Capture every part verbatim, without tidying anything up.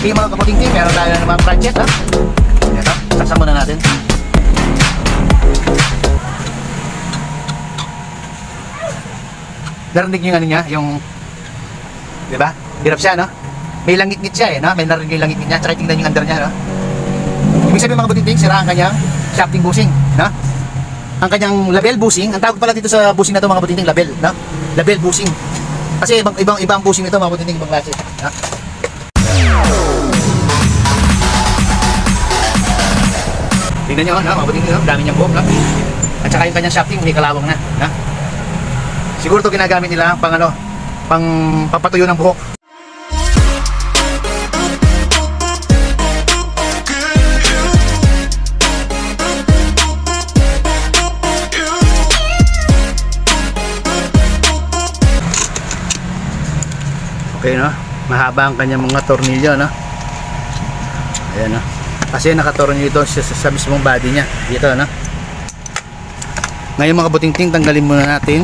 Okay mga kaputing-ting, meron tayo na mga project ha. Ito, saksak muna natin. Narinig yung ano niya, yung, di ba? Hirap siya, no? May langit-ngit siya eh, no? May narinig yung langit-ngit niya, tsaka tingnan yung under niya, no? Ibig sabihin mga kaputing-ting, sira ang kanyang shafting bushing, no? Ang kanyang label bushing, ang tawag pala dito sa bushing na ito mga kaputing-ting, label, no? Label bushing. Kasi ibang ibang ibang bushing nito mga kaputing-ting, ibang klase, no? Tingnan nyo, no? Mga kaputing-ting, no? Dami niyang buhok, no? At saka yung kanyang shafting, may kalawang na, no? Siguro ito ginagamit nila pang ano, pang papatuyo ng buhok. Okay, no? Mahaba ang kanyang mga tornilyo, no? Ayan, no? Kasi nakatornilyo ito sa, sa mismong body niya. Dito, no? Ngayon mga kaputing-ting, tanggalin muna natin.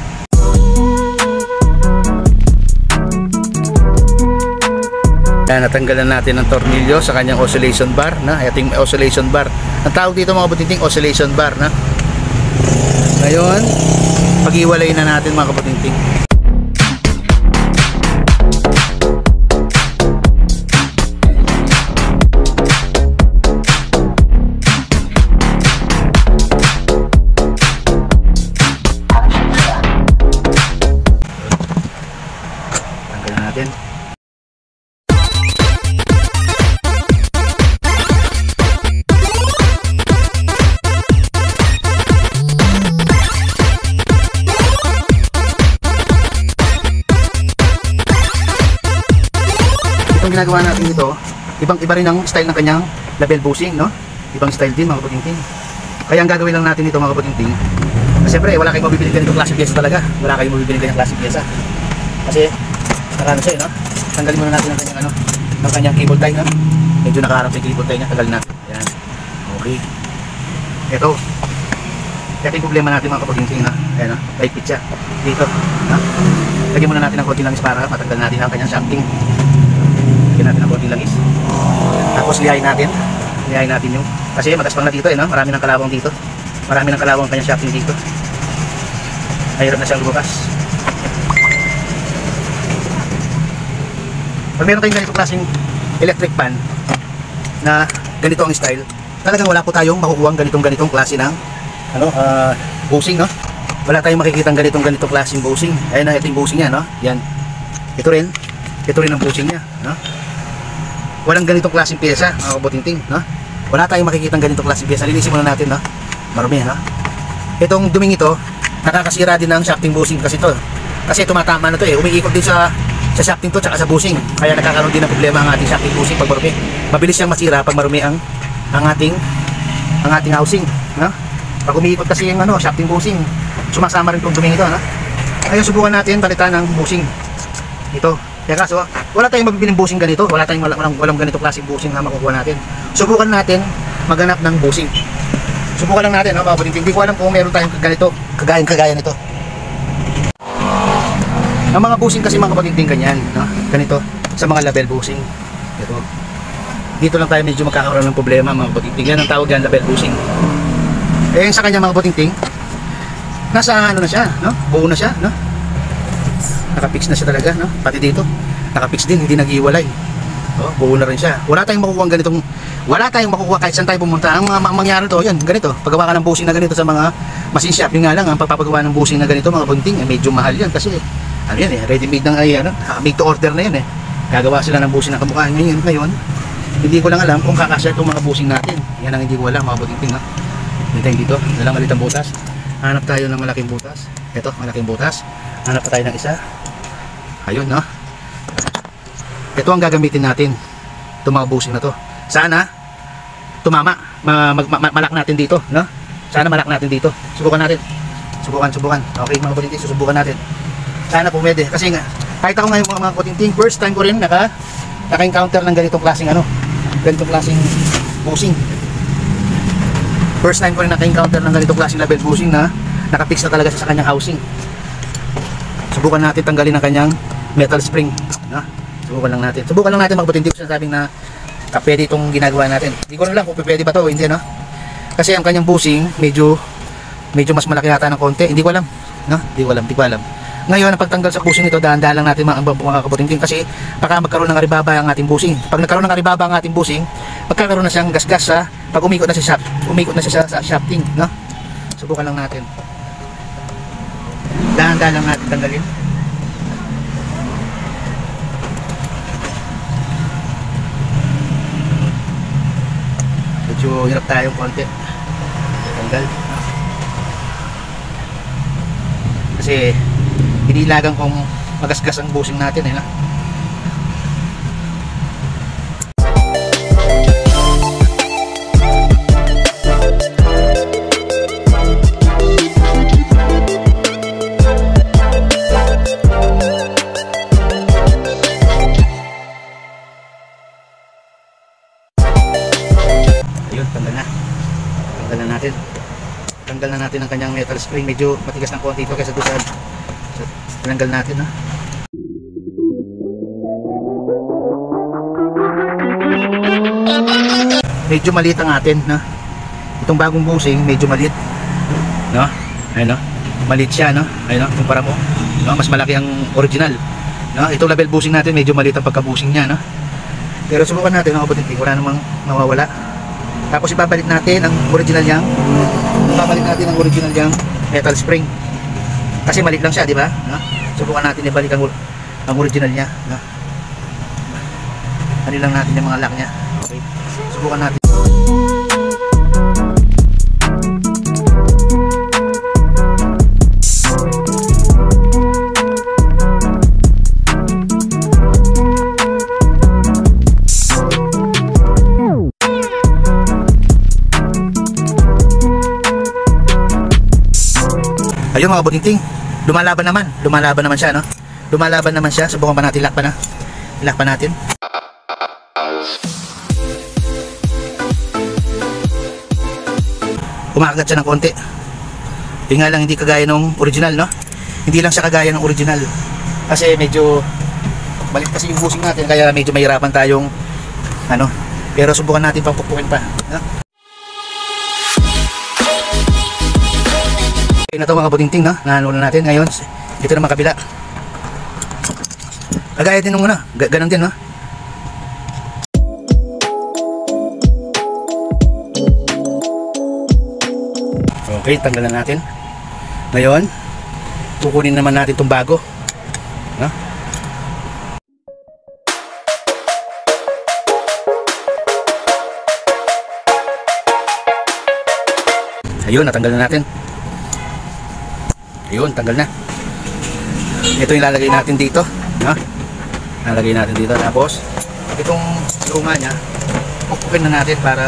Yan, natanggalan natin ang tornilyo sa kanyang oscillation bar, na ating oscillation bar. Ang tawag dito mga kaputing-ting, oscillation bar, na. Ngayon, pag-iwalay na natin mga kaputing-ting. Tanggalan natin. Ginagawa natin dito, ibang iba rin ang style ng kanyang label bushing, no? Ibang style din mga kaputing-ting. Kaya ang gagawin lang natin dito mga kaputing-ting, siyempre wala kayong mabibili ganitong klaseng pyesa talaga. Wala kayong mabibili ganitong klaseng pyesa. Kasi nakano siya, no? Tanggalin muna natin ang kanyang ano, ng kanyang cable tie, no? Medyo nakaharap sa cable tie niya, tanggalin natin. Ayan. Okay. Ito. Ito yung problema natin mga kaputing-ting, no? Ayan, no? Light siya. Dito, no? Lagyan muna natin ng konti langis para matanggal natin ang kanyang shafting. Lagyan natin ng konti langis. Tapos lihayin natin. Lihayin natin yung, kasi magaspang na dito eh, no? Marami ng kalawang dito. Marami ng kalawang kanyang shafting dito. Mahirap na siyang lumakas. Pag meron tayong ganitong klaseng electric pan na ganito ang style, talagang wala po tayong makukuha ganitong ganitong klase ng ano, uh, bushing, no? Wala tayong makikita ng ganitong ganitong klaseng bushing. Ayun na, ito yung bushing niya, no? Yan. Ito rin. Ito rin ang bushing niya, no? Walang ganitong klaseng pyesa, mga kaputing-ting, no? Wala tayong makikita ng ganitong klaseng pyesa. Linisin muna natin, no? Marumi, no? Itong duming ito, nakakasira din ng shafting bushing kasi ito. Kasi tumatama na to eh. Umiikot din sa sa shafting to tsaka sa bushing. Kaya nagkakaroon din ng problema ang ating shafting bushing pag marumi. Mabilis siyang masira pag marumi ang ang ating ang ating housing, no? Pag umiikot kasi yung ano, shafting bushing, sumasama rin itong duming ito, no? Kaya subukan natin palitan ng bushing ito. Kaya kaso, wala tayong mabibiling bushing ganito, wala tayong walang, walang ganito klaseng bushing na makukuha natin. Subukan natin maghanap ng bushing. Subukan lang natin, no, mga kaputing-ting. Hindi ko alam kung meron tayong ganito, kagayang kagaya nito. Ang mga bushing kasi mga kaputing-ting ganyan, no? Ganito, sa mga label bushing. Ito. Dito lang tayo medyo magkakaroon ng problema mga kaputing-ting. Yan ang tawag yan, label bushing. Eh, sa kanya mga kaputing-ting, nasa ano na siya, no? Buo na siya, no? Nakapix na siya talaga, no? Pati dito, nakapix din, hindi nag-iwalay. Oh, buo na rin siya. Wala tayong makukuha ganitong, wala tayong makukuha kahit saan tayo pumunta. Ang mga mangyari to, yan, ganito. Paggawa ka ng bushing na ganito sa mga machine shop, yun nga lang, ang pagpapagawa ng bushing na ganito, mga bunting, eh, medyo mahal yan kasi, ano yan eh, ready made ng, ay, ano, made to order na yan eh. Gagawa sila ng bushing na kamukha ngayon. Ngayon, hindi ko lang alam kung kakasya itong mga bushing natin. Yan ang hindi ko alam, mga bunting, no? Dito, dito, dalang malitang butas. Hanap tayo ng malaking butas. Ito, malaking butas. Hanap pa tayo ng isa. Ayun, no? Ito ang gagamitin natin. Itong mga bushing na to. Sana tumama. Ma mag ma malak natin dito, no? Sana malak natin dito. Subukan natin. Subukan, subukan. Okay, mga kaputing-ting, susubukan natin. Sana pumede. Kasi nga, kahit ako ngayon mga kaputing-ting, first time ko rin naka naka-encounter ng ganitong klaseng ano, ganitong klaseng bushing. First time ko rin naka-encounter ng ganitong klaseng label bushing na nakapix na talaga sa kanyang housing. Subukan natin tanggalin ang kanyang metal spring, no? Subukan lang natin. Subukan lang natin mga kabutihing. Hindi ko sinasabing na ah, pwede itong ginagawa natin. Hindi ko na lang kung pwede ba to o hindi, no? Kasi ang kanyang bushing medyo medyo mas malaki yata ng konti. Hindi ko alam, no? Hindi ko alam, hindi ko alam. Ngayon, ang pagtanggal sa bushing nito, dahan-dahan lang natin mga, mga kabutingting kasi baka magkaroon ng aribaba ang ating bushing. Pag nagkaroon ng aribaba ang ating bushing, magkakaroon na siyang gasgas sa pag umikot na siya, umikot na siya sa, sa shafting, no? Subukan lang natin. Dahan-dahan lang natin tanggalin. Medyo hirap tayong konti. Tanggal. Kasi inilagan kong magasgas ang bushing natin, eh, na? Ayun, tanggal na. Tanggal na natin. Tanggal na natin ang kanyang metal spring. Medyo matigas ng konti ito kaysa doon sa tinanggal natin, ha. Medyo maliit ang atin, no? Itong bagong bushing medyo maliit, no? Ayun, no? Maliit siya, no? Ayun, no? Kumpara mo, no? Mas malaki ang original, no? Itong label bushing natin medyo maliit ang pagka-bushing niya, no? Pero subukan natin, mga kabutihing, wala namang mawawala. Tapos ibabalik natin ang original niyang ibabalik natin ang original niyang metal spring. Kasi maliit lang siya, di ba? No? Subukan natin ibalik ang, ang original niya, no? Ano lang natin yung mga lock niya. Okay. Subukan natin. Ayun mga kabutihing, lumalaban naman, lumalaban naman siya, no? Lumalaban naman siya. Subukan pa natin, lock pa na. Lock pa natin. Umakagat siya ng konti. Yung nga lang hindi kagaya ng original, no? Hindi lang siya kagaya ng original. Kasi medyo balik kasi yung bushing natin, kaya medyo mahirapan tayong ano. Pero subukan natin papupukin pa, no? Okay na ito mga kabutihing, no? Naano na natin ngayon. Dito naman kabila. Kagaya din nung ano, ganon din, no? Okay, tanggalan natin. Ngayon, kukunin naman natin itong bago, no? Ayun, natanggal na natin. Ayun, tanggal na. Ito yung lalagay natin dito, no? Lalagay natin dito. Tapos itong luma niya, pupukin na natin para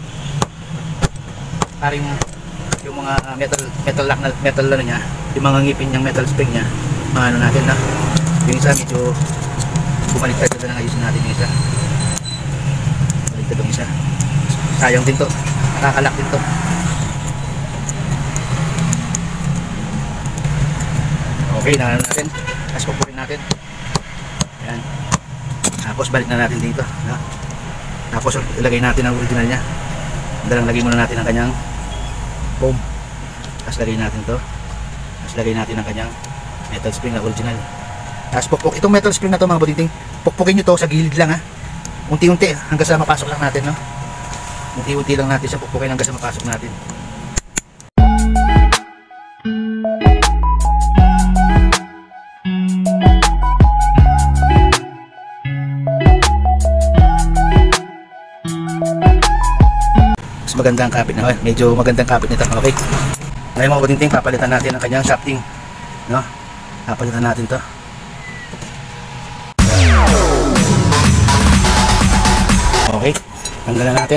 para yung, yung mga metal metal lock na metal ano niya, yung mga ngipin niyang metal spring niya, maano natin, na yung isa medyo bumaliktad na, ayusin natin yung isa. Baliktad yung isa. Sayang din to, nakakalak din to. Okay, na natin. Tapos pupukin natin. Ayan. Tapos balik na natin dito, no? Tapos ilagay natin ang original niya. Dalang lagay muna natin ang kanyang foam. Tapos lagay natin to. Tapos lagay natin ang kanyang metal spring na original. Tapos pukpuk. Itong metal spring na to mga kabutihing, pukpukin nyo to sa gilid lang, ha. Unti-unti hanggang sa mapasok lang natin, no? Unti-unti lang natin siya pukpukin hanggang sa mapasok natin. Magandang kapit na, medyo magandang kapit nito. Okay, ngayon mga kabutihing, papalitan natin ang kanyang shafting, no? Papalitan natin to. Okay, tanggalan natin.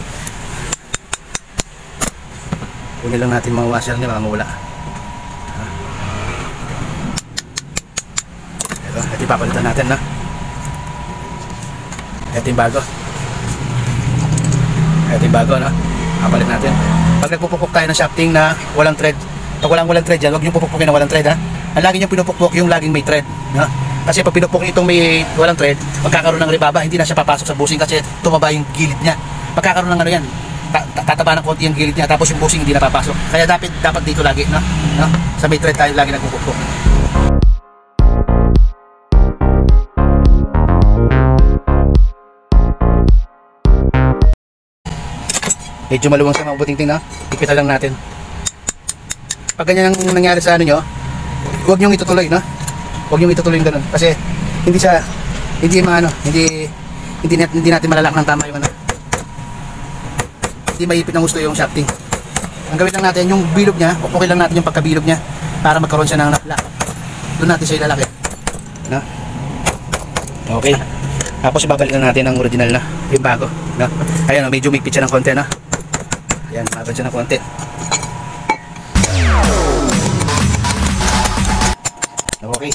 Kunin lang natin mga washer niya, baka mawala. Ito, ito yung papalitan natin, no? Ito yung bago. Ito yung bago, no? Kapalit natin. Pag nagpupukpok tayo ng shafting na walang thread, pag walang walang thread dyan, huwag nyo pupukpukin na walang thread, ha? ang lagi niyong pinupukpok yung laging may thread, no? Kasi pag pinupok niyo itong may walang thread, magkakaroon ng rebaba, hindi na siya papasok sa bushing kasi tumaba yung gilid niya. Magkakaroon ng ano yan, tataba ng konti yung gilid niya, tapos yung bushing hindi na papasok. Kaya dapat dapat dito lagi, no? No? Sa may thread tayo lagi nagpupukpok. Medyo maluwang sa mga buting-ting, no? Ipitan lang natin. Pag ganyan ang nangyari sa ano nyo, huwag nyo itutuloy, no? Huwag nyo itutuloy yung ganun. Kasi hindi siya, hindi maano, hindi, hindi, hindi natin malalak ng tama yung ano. Hindi maipit ng gusto yung shafting. Ang gawin lang natin, yung bilog niya, okay lang natin yung pagkabilog niya para magkaroon siya ng napla. Doon natin siya ilalaki. No? Okay. Tapos ibabalik na natin ang original na, yung bago. No? Ayan, medyo migpit siya ng konti, no? Ayan, maban siya ng konti. Okay.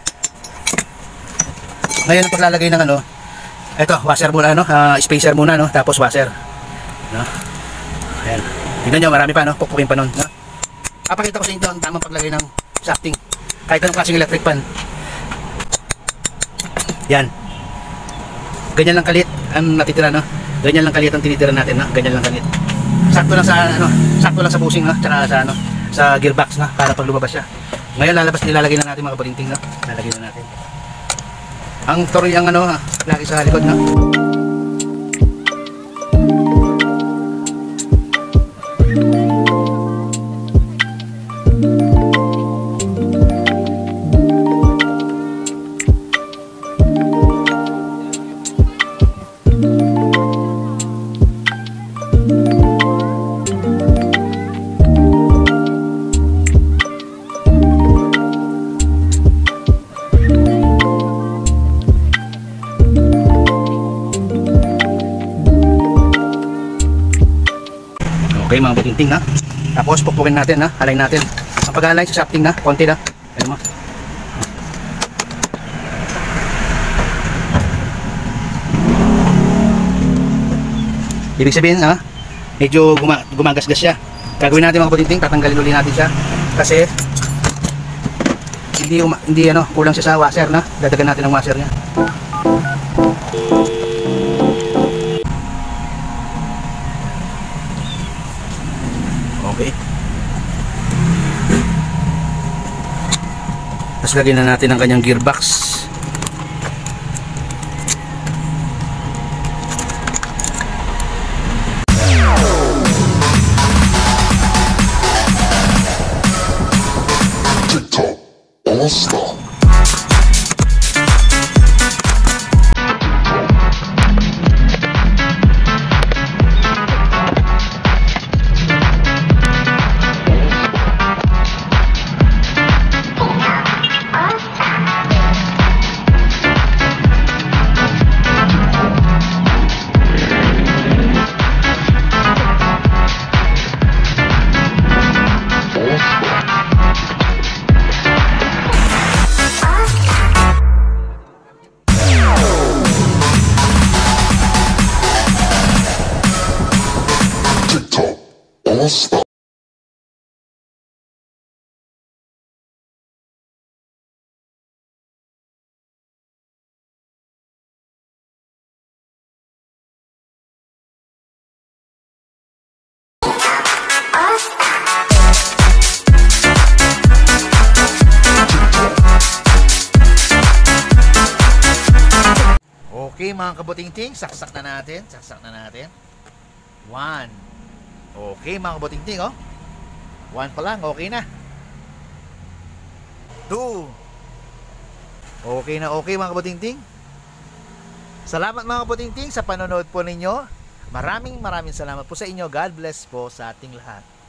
Ngayon ang paglalagay ng ano, eto, washer muna, no? Uh, spacer muna, no? Tapos washer. No? Ayan. Tignan nyo, marami pa, no? Pukpukin pa nun, no? Papakita ko sa inyo ang tamang paglagay ng shafting. Kahit anong klaseng electric pan. Yan. Ganyan lang kalit ang natitira, no? Ganyan lang kalit ang tinitira natin, no? Ganyan lang kalit. Sakto lang sa, ano, sakto lang sa bushing, no? Tsaka sa, ano, sa gearbox, no? Para pag lumabas siya. Ngayon lalabas, nilalagay na natin mga kabuting-ting, no? Lalagay na natin. Ang toril ang ano, lagi sa likod, no? Okay mga buting-ting, na. Tapos pukpukin natin, na. Align natin. Ang pag-align sa shafting, na. Konti na. Ayan mo. Ibig sabihin, ha, medyo guma gumagasgas siya. Gagawin natin mga buting-ting, tatanggalin ulit natin siya. Kasi hindi, hindi ano, kulang siya sa washer, na. Dadagan natin ang washer niya. Okay. Tapos lagyan na natin ang kanyang gearbox. TikTok All-Star. All-Star. Okay mga kabuting-ting, saksak na natin, saksak na natin. One. Okay mga kabuting-ting, oh. One pa lang, okay na. Two. Okay na, okay mga kabuting-ting. Salamat mga kabuting-ting sa panonood po ninyo. Maraming maraming salamat po sa inyo. God bless po sa ating lahat.